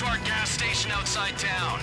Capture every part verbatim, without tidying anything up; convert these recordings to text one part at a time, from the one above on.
our gas station outside town.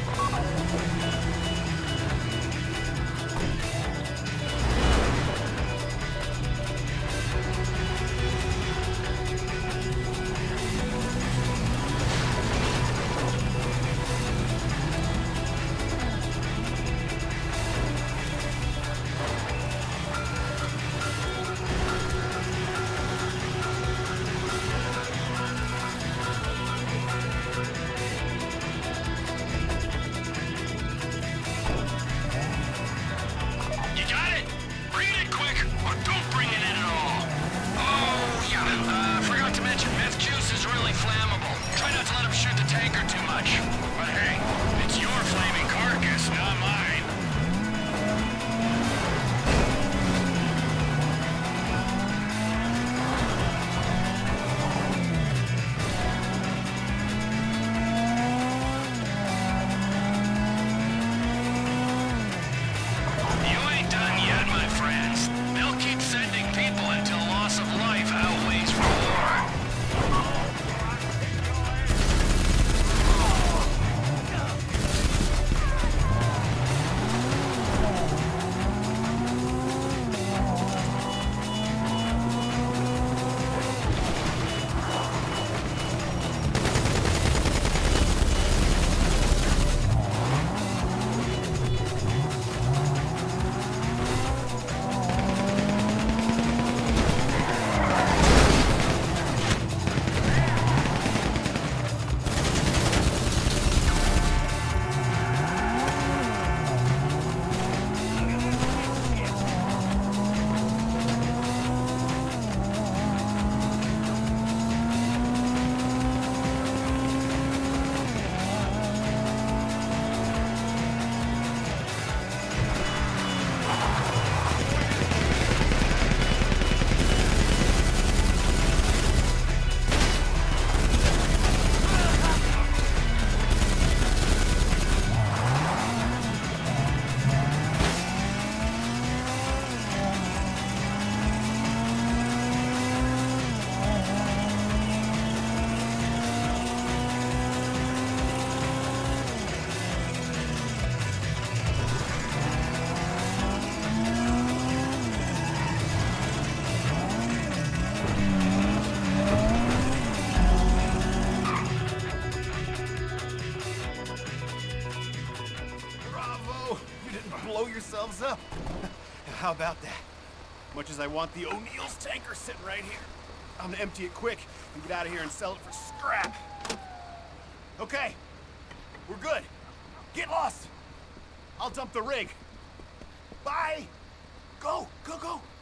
Blow yourselves up. How about that? Much as I want the O'Neill's tanker sitting right here, I'm gonna empty it quick and get out of here and sell it for scrap. Okay, we're good. Get lost. I'll dump the rig. Bye. Go, go, go.